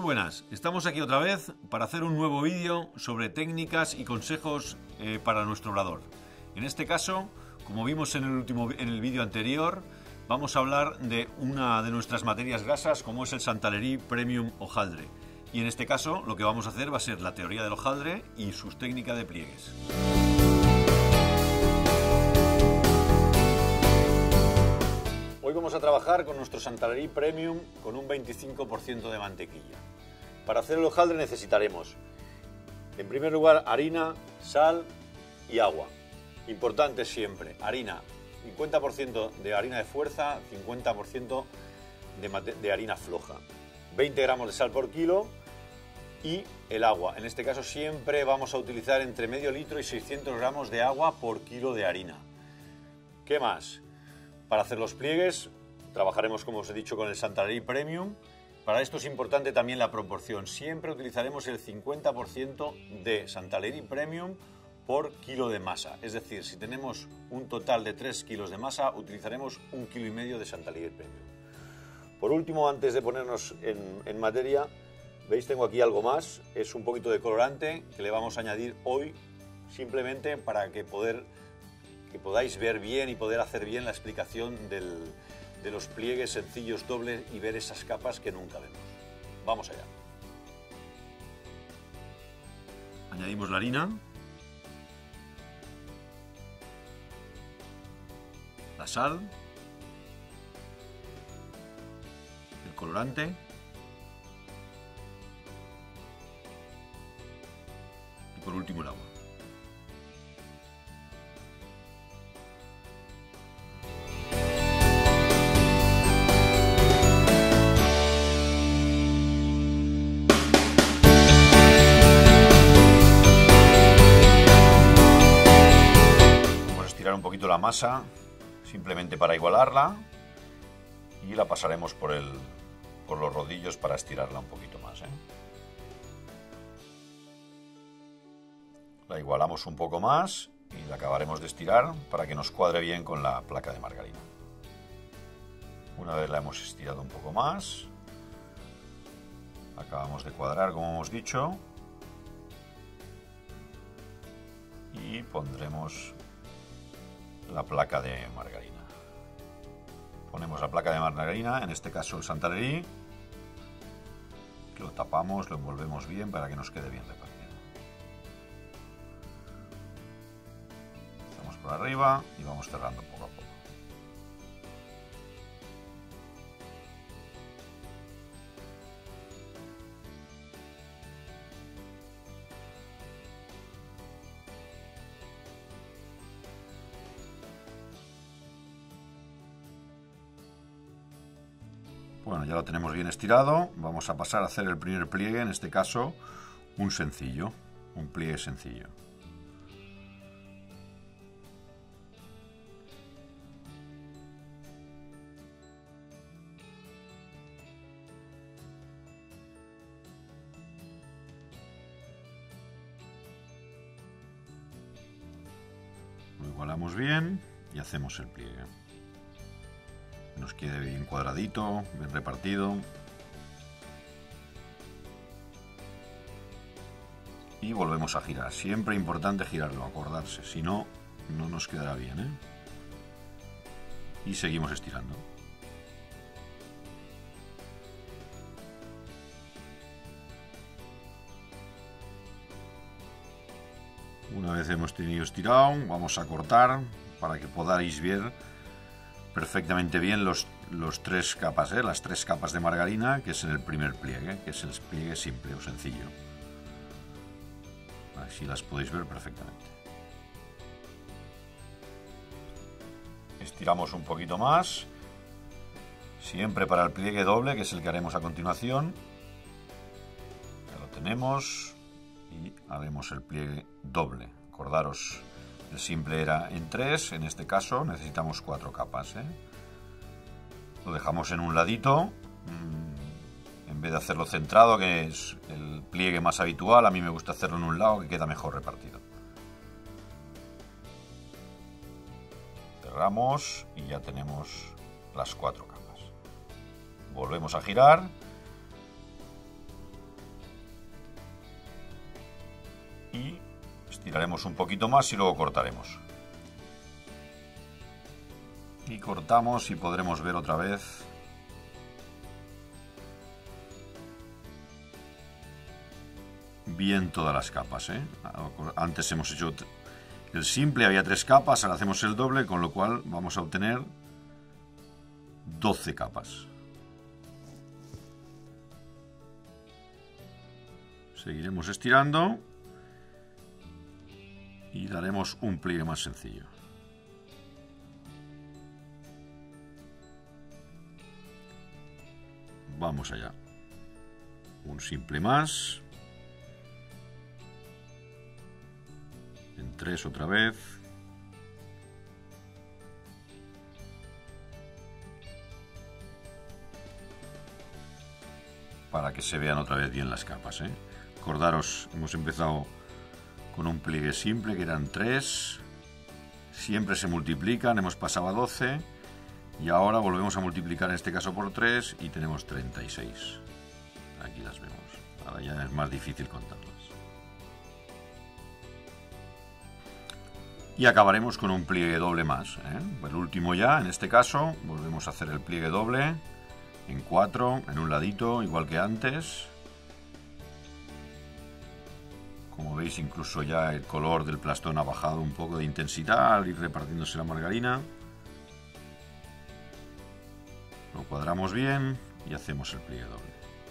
buenas, estamos aquí otra vez para hacer un nuevo vídeo sobre técnicas y consejos para nuestro obrador. En este caso, como vimos en el vídeo anterior, vamos a hablar de una de nuestras materias grasas, como es el Santaleri Premium hojaldre. Y en este caso lo que vamos a hacer va a ser la teoría del hojaldre y sus técnicas de pliegues. Hoy vamos a trabajar con nuestro Santaleri Premium con un 25% de mantequilla. Para hacer el hojaldre necesitaremos, en primer lugar, harina, sal y agua. Importante siempre, harina, 50% de harina de fuerza, 50% de harina floja. 20 gramos de sal por kilo y el agua. En este caso siempre vamos a utilizar entre medio litro y 600 gramos de agua por kilo de harina. ¿Qué más? Para hacer los pliegues trabajaremos, como os he dicho, con el Santaleri Premium. Para esto es importante también la proporción. Siempre utilizaremos el 50% de Santaleri Premium por kilo de masa. Es decir, si tenemos un total de 3 kilos de masa, utilizaremos 1,5 kg de Santaleri Premium. Por último, antes de ponernos en materia, veis, tengo aquí algo más. Es un poquito de colorante que le vamos a añadir hoy, simplemente para que podáis ver bien y poder hacer bien la explicación de los pliegues sencillos dobles y ver esas capas que nunca vemos. Vamos allá. Añadimos la harina, la sal, el colorante y por último el agua. Un poquito la masa simplemente para igualarla y la pasaremos por los rodillos para estirarla un poquito más, La igualamos un poco más y la acabaremos de estirar para que nos cuadre bien con la placa de margarina. Una vez la hemos estirado un poco más, acabamos de cuadrar, como hemos dicho, y pondremos la placa de margarina. Ponemos la placa de margarina, en este caso el Santaleri, lo tapamos, lo envolvemos bien para que nos quede bien repartido. Estamos por arriba y vamos cerrando poco a poco. Bueno, ya lo tenemos bien estirado. Vamos a pasar a hacer el primer pliegue, en este caso un pliegue sencillo. Lo igualamos bien y hacemos el pliegue. Nos quede bien cuadradito, bien repartido. Y volvemos a girar. Siempre importante girarlo, acordarse, si no, no nos quedará bien, Y seguimos estirando. Una vez hemos tenido estirado, vamos a cortar para que podáis ver perfectamente bien las tres capas de margarina, que es en el primer pliegue, que es el pliegue simple o sencillo. Así las podéis ver perfectamente. Estiramos un poquito más, siempre para el pliegue doble, que es el que haremos a continuación. Ya lo tenemos y haremos el pliegue doble. Acordaros, el simple era en 3, en este caso necesitamos 4 capas. Lo dejamos en un ladito, en vez de hacerlo centrado, que es el pliegue más habitual. A mí me gusta hacerlo en un lado, que queda mejor repartido. Cerramos y ya tenemos las 4 capas. Volvemos a girar Tiraremos un poquito más y luego cortaremos. Y cortamos y podremos ver otra vez bien todas las capas, ¿eh? Antes hemos hecho el simple, había 3 capas, ahora hacemos el doble, con lo cual vamos a obtener 12 capas. Seguiremos estirando y daremos un pliegue más sencillo. Vamos allá. Un simple más. En 3 otra vez. Para que se vean otra vez bien las capas, ¿eh? Acordaros, hemos empezado con un pliegue simple que eran 3. Siempre se multiplican, hemos pasado a 12. Y ahora volvemos a multiplicar en este caso por 3 y tenemos 36. Aquí las vemos. Ahora ya es más difícil contarlas. Y acabaremos con un pliegue doble más, ¿eh? El último ya, en este caso, volvemos a hacer el pliegue doble en 4, en un ladito, igual que antes. Como veis, incluso ya el color del plastón ha bajado un poco de intensidad al ir repartiéndose la margarina. Lo cuadramos bien y hacemos el pliegue doble.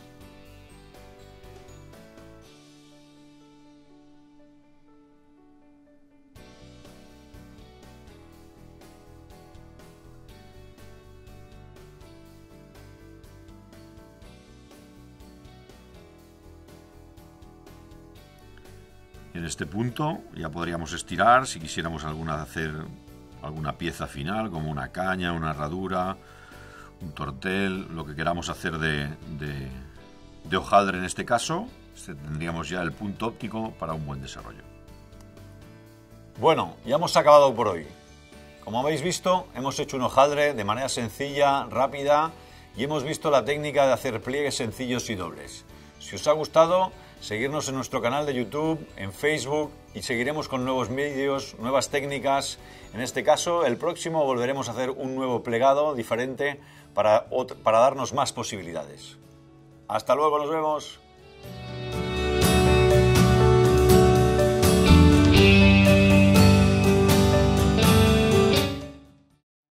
En este punto ya podríamos estirar si quisiéramos hacer alguna pieza final, como una caña, una herradura, un tortel, lo que queramos hacer de hojaldre en este caso. Tendríamos ya el punto óptico para un buen desarrollo. Bueno, ya hemos acabado por hoy. Como habéis visto, hemos hecho un hojaldre de manera sencilla, rápida, y hemos visto la técnica de hacer pliegues sencillos y dobles. Si os ha gustado, seguirnos en nuestro canal de YouTube, en Facebook, y seguiremos con nuevos vídeos, nuevas técnicas. En este caso, el próximo volveremos a hacer un nuevo plegado diferente para darnos más posibilidades. Hasta luego, nos vemos.